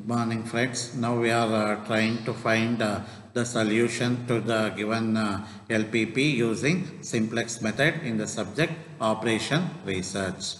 Good morning, friends. Now we are trying to find the solution to the given LPP using simplex method in the subject operation research.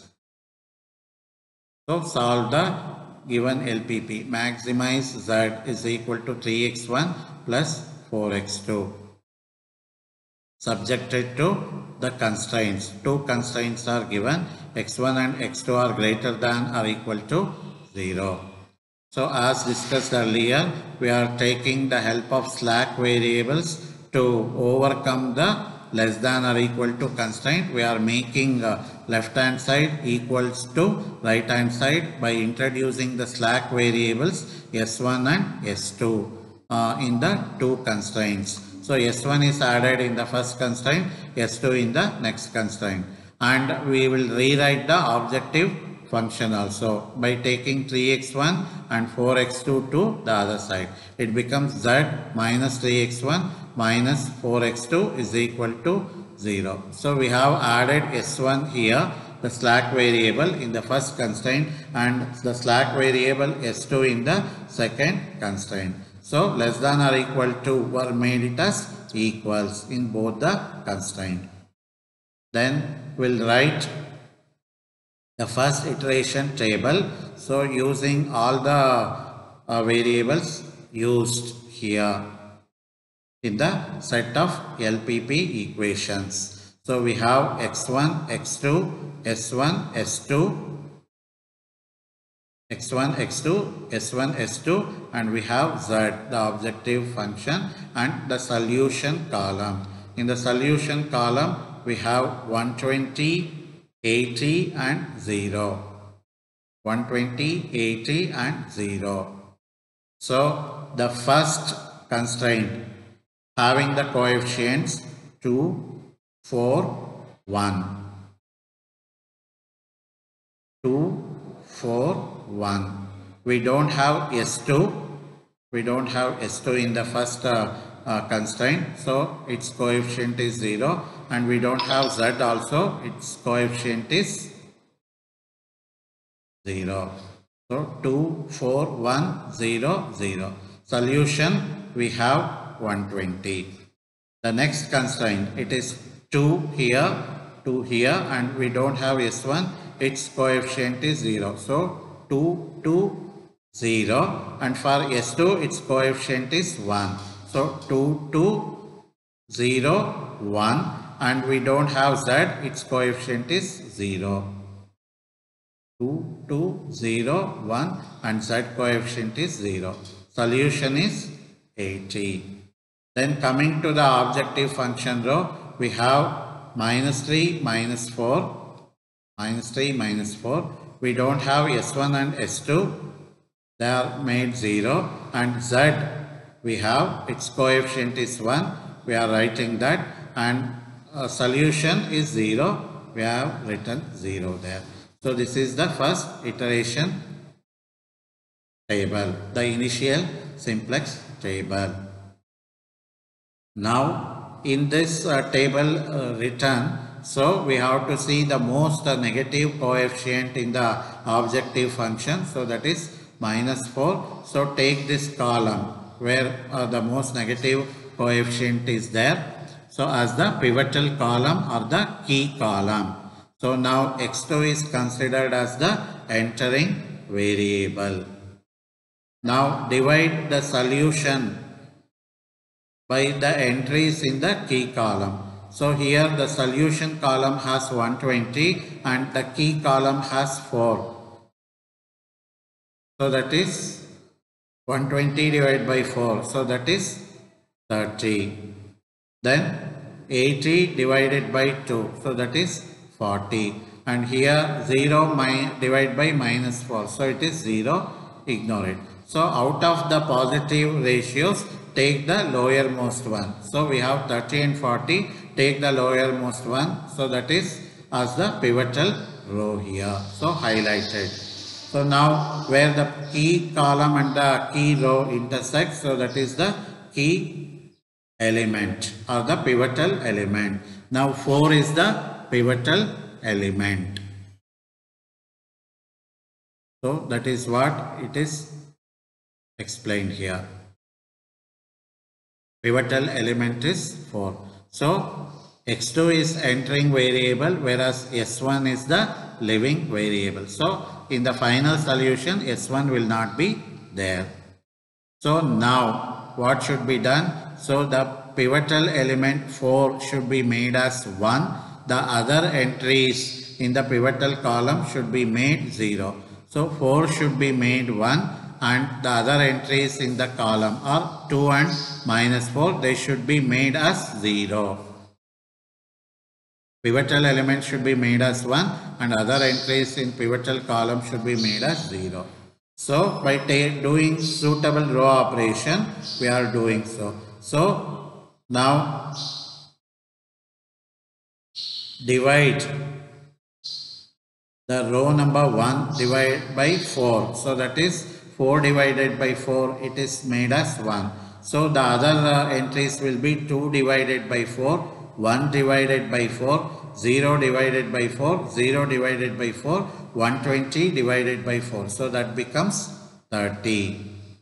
So solve the given LPP. Maximize Z is equal to 3x1 plus 4x2. Subjected to the constraints. Two constraints are given. x1 and x2 are greater than or equal to 0. So as discussed earlier, we are taking the help of slack variables to overcome the less than or equal to constraint. We are making left hand side equals to right hand side by introducing the slack variables S1 and S2 in the two constraints. So S1 is added in the first constraint, S2 in the next constraint. And we will rewrite the objective function also by taking 3x1 and 4x2 to the other side. It becomes z minus 3x1 minus 4x2 is equal to 0. So we have added s1 here, the slack variable in the first constraint, and the slack variable s2 in the second constraint. So less than or equal to were made it as equals in both the constraint. Then we'll write the first iteration table. So using all the variables used here in the set of LPP equations. So we have x1, x2, s1, s2, x1, x2, s1, s2, and we have z, the objective function, and the solution column. In the solution column, we have 120, 80 and 0. 120, 80 and 0. So the first constraint having the coefficients 2, 4, 1. 2, 4, 1. We don't have S2. We don't have S2 in the first constraint. So its coefficient is 0. And we don't have Z also. Its coefficient is 0. So 2, 4, 1, 0, 0. Solution we have 120. The next constraint, it is 2 here, 2 here, and we don't have S1. Its coefficient is 0. So 2, 2, 0. And for S2, its coefficient is 1. So 2, 2, 0, 1. And we don't have Z, its coefficient is 0. 2, 2, 0, 1 and Z coefficient is 0. Solution is 80. Then coming to the objective function row, we have minus 3, minus 4, minus 3, minus 4. We don't have S1 and S2. They are made 0. And Z we have, its coefficient is 1. We are writing that. And solution is 0. We have written 0 there. So this is the first iteration table, the initial simplex table. Now in this table written, so we have to see the most negative coefficient in the objective function. So that is minus 4. So take this column where the most negative coefficient is there. So as the pivotal column or the key column. So now x2 is considered as the entering variable. Now divide the solution by the entries in the key column. So here the solution column has 120 and the key column has 4. So that is 120 divided by 4. So that is 30. Then 80 divided by 2. So that is 40. And here 0 divided by minus 4. So it is 0. Ignore it. So out of the positive ratios, take the lowermost one. So we have 30 and 40. Take the lowermost one. So that is as the pivotal row here. So highlighted. So now where the key column and the key row intersect. So that is the key element or the pivotal element. Now 4 is the pivotal element. So that is what it is explained here. Pivotal element is 4. So x2 is entering variable, whereas s1 is the living variable. So in the final solution, s1 will not be there. So now what should be done? So the pivotal element 4 should be made as 1. The other entries in the pivotal column should be made 0. So 4 should be made 1, and the other entries in the column are 2 and -4. They should be made as 0. Pivotal element should be made as 1 and other entries in pivotal column should be made as 0. So by doing suitable row operation, we are doing so. So now divide the row number 1 divided by 4. So that is 4 divided by 4, it is made as 1. So the other entries will be 2 divided by 4, 1 divided by 4, 0 divided by 4, 0 divided by 4, 120 divided by 4. So that becomes 30.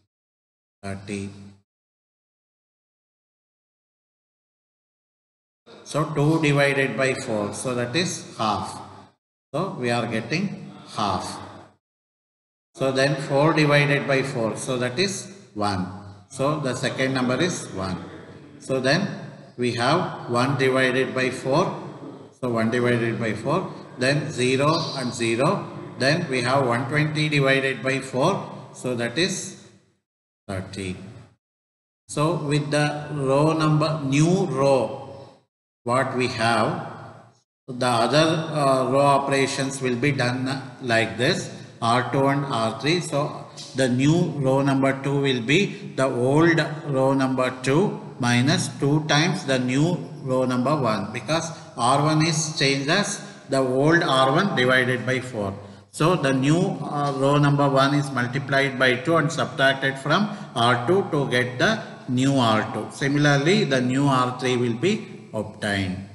So 2 divided by 4. So that is half. So we are getting half. So then 4 divided by 4. So that is 1. So the second number is 1. So then we have 1 divided by 4. So 1 divided by 4. Then 0 and 0. Then we have 120 divided by 4. So that is 30. So with the row number, new row, what we have, the other row operations will be done like this, R2 and R3. So the new row number 2 will be the old row number 2 minus 2 times the new row number 1, because R1 is changed as the old R1 divided by 4. So the new row number 1 is multiplied by 2 and subtracted from R2 to get the new R2. Similarly, the new R3 will be obtained.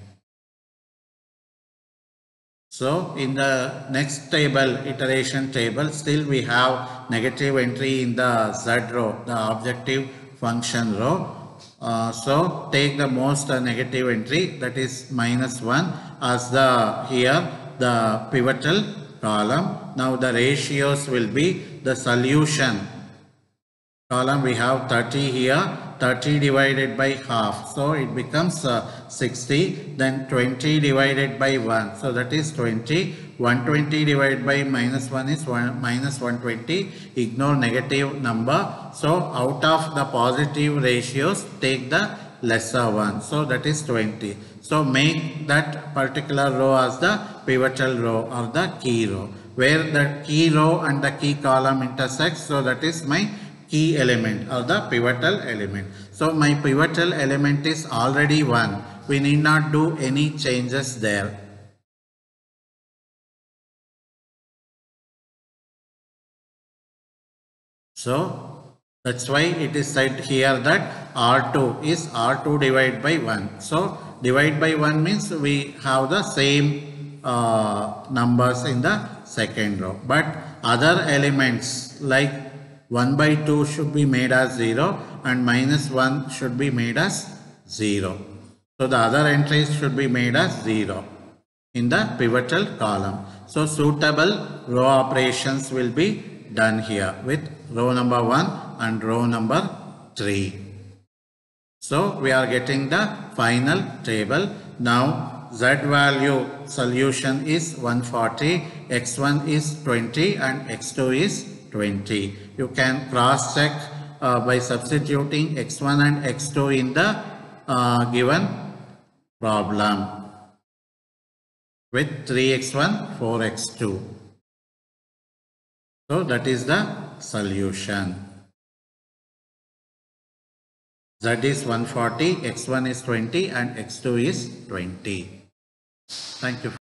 So in the next table, iteration table, still we have negative entry in the Z row, the objective function row. So take the most negative entry, that is -1, as the here the pivotal column. Now the ratios will be the solution column. We have 30 here, 30 divided by half, so it becomes 60. Then 20 divided by 1, so that is 20. 120 divided by -1 is -120. Ignore negative number. So out of the positive ratios, take the lesser one, so that is 20. So make that particular row as the pivotal row or the key row, where the key row and the key column intersects. So that is my key element or the pivotal element. So my pivotal element is already 1. We need not do any changes there. So that's why it is said here that R2 is R2 divided by 1. So divide by 1 means we have the same numbers in the second row. But other elements like 1 by 2 should be made as 0 and -1 should be made as 0. So the other entries should be made as 0 in the pivotal column. So suitable row operations will be done here with row number 1 and row number 3. So we are getting the final table. Now Z value solution is 140, x1 is 20 and x2 is 20. You can cross check by substituting x1 and x2 in the given problem with 3x1, 4x2. So that is the solution. Z is 140, x1 is 20 and x2 is 20. Thank you.